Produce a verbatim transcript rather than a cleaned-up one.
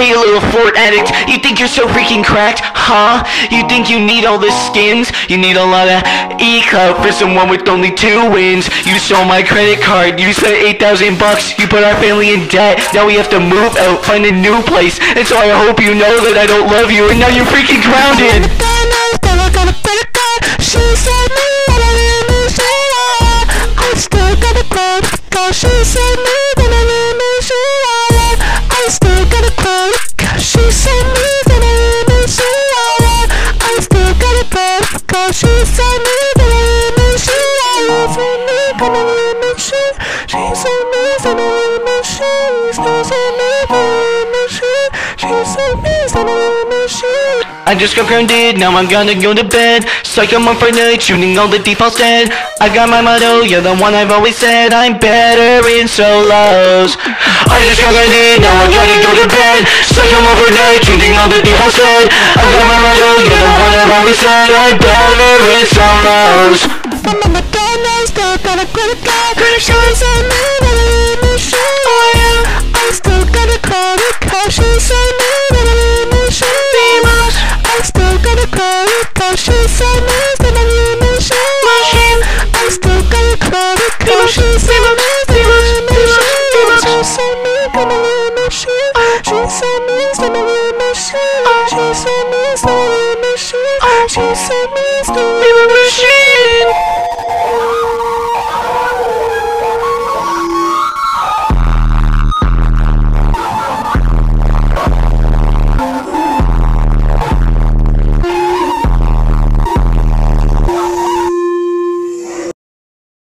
Hey, you little fort addict, you think you're so freaking cracked, huh? You think you need all the skins? You need a lot of E-clout for someone with only two wins. You stole my credit card, you spent eight thousand bucks, you put our family in debt. Now we have to move out, find a new place, and so I hope you know that I don't love you, and now you're freaking grounded. She said me when I leave me, she I still got a credit card. She said me when I leave me, she I still got a credit card. She said me when I leave me, she I still got a credit card. She said me when I leave me, she for me when I leave me, she she said me when I leave me, she said me when I leave me, she she said me when I leave me, she. I just got grounded, now I'm gonna go to bed. Psych, I'm up for night, shooting all the defaults dead. I got my motto, you're the one I've always said. I'm better in solos. I just got grounded, now I'm gonna go to bed. Psych, I'm up for night, shooting all the defaults dead. I got my motto, you're the one I've always said. I'm better in solos. I'm on the gun, I still got a credit card. She said me